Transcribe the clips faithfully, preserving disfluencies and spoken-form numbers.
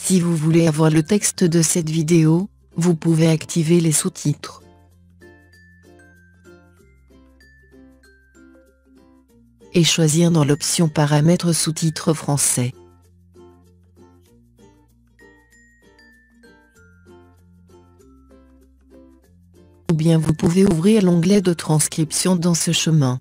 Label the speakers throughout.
Speaker 1: Si vous voulez avoir le texte de cette vidéo, vous pouvez activer les sous-titres. Et choisir dans l'option Paramètres sous-titres français. Ou bien vous pouvez ouvrir l'onglet de transcription dans ce chemin.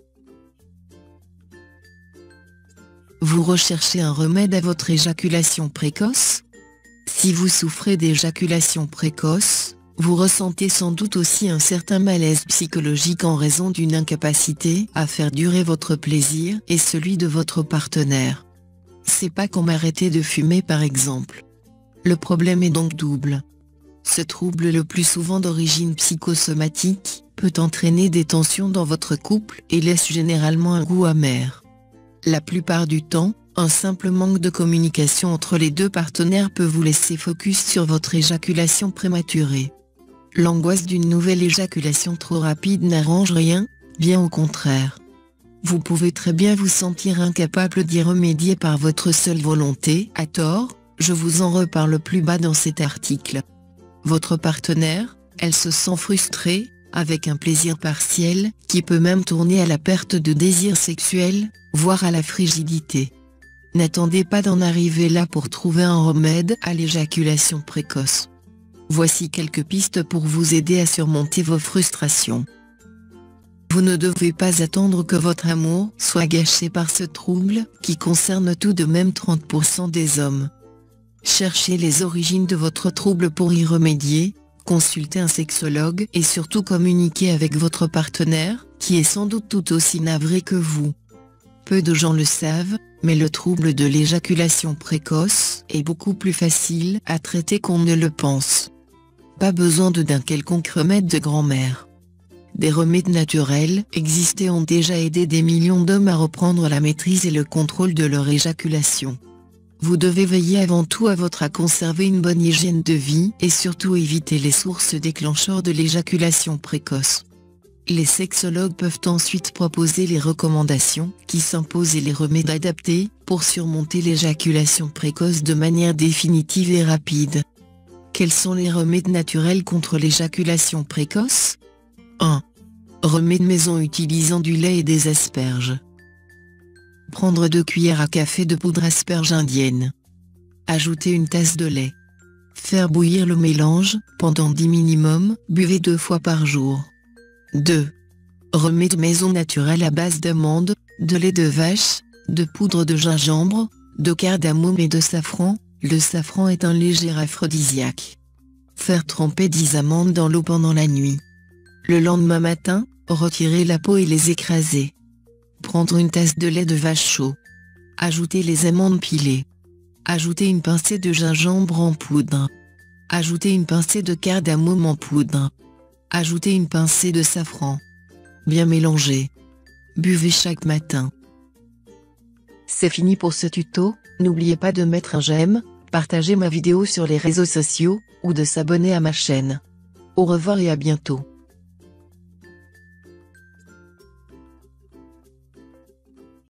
Speaker 1: Vous recherchez un remède à votre éjaculation précoce? Si vous souffrez d'éjaculation précoce, vous ressentez sans doute aussi un certain malaise psychologique en raison d'une incapacité à faire durer votre plaisir et celui de votre partenaire. C'est pas comme arrêter de fumer par exemple. Le problème est donc double. Ce trouble, le plus souvent d'origine psychosomatique, peut entraîner des tensions dans votre couple et laisse généralement un goût amer. La plupart du temps, un simple manque de communication entre les deux partenaires peut vous laisser focus sur votre éjaculation prématurée. L'angoisse d'une nouvelle éjaculation trop rapide n'arrange rien, bien au contraire. Vous pouvez très bien vous sentir incapable d'y remédier par votre seule volonté, à tort, je vous en reparle plus bas dans cet article. Votre partenaire, elle se sent frustrée, avec un plaisir partiel, qui peut même tourner à la perte de désir sexuel, voire à la frigidité. N'attendez pas d'en arriver là pour trouver un remède à l'éjaculation précoce. Voici quelques pistes pour vous aider à surmonter vos frustrations. Vous ne devez pas attendre que votre amour soit gâché par ce trouble, qui concerne tout de même trente pour cent des hommes. Cherchez les origines de votre trouble pour y remédier, consultez un sexologue et surtout communiquez avec votre partenaire, qui est sans doute tout aussi navré que vous. Peu de gens le savent, mais le trouble de l'éjaculation précoce est beaucoup plus facile à traiter qu'on ne le pense. Pas besoin de d'un quelconque remède de grand-mère. Des remèdes naturels existés ont déjà aidé des millions d'hommes à reprendre la maîtrise et le contrôle de leur éjaculation. Vous devez veiller avant tout à votre à conserver une bonne hygiène de vie et surtout éviter les sources déclencheurs de l'éjaculation précoce. Les sexologues peuvent ensuite proposer les recommandations qui s'imposent et les remèdes adaptés pour surmonter l'éjaculation précoce de manière définitive et rapide. Quels sont les remèdes naturels contre l'éjaculation précoce? un. Remède maison utilisant du lait et des asperges. Prendre deux cuillères à café de poudre asperge indienne. Ajouter une tasse de lait. Faire bouillir le mélange, pendant dix minimum, buvez deux fois par jour. deux. Remède maison naturel à base d'amandes, de lait de vache, de poudre de gingembre, de cardamome et de safran. Le safran est un léger aphrodisiaque. Faire tremper dix amandes dans l'eau pendant la nuit. Le lendemain matin, retirer la peau et les écraser. Prendre une tasse de lait de vache chaud. Ajouter les amandes pilées. Ajouter une pincée de gingembre en poudre. Ajouter une pincée de cardamome en poudre. Ajouter une pincée de safran. Bien mélanger. Buvez chaque matin. C'est fini pour ce tuto, n'oubliez pas de mettre un j'aime, partager ma vidéo sur les réseaux sociaux, ou de s'abonner à ma chaîne. Au revoir et à bientôt.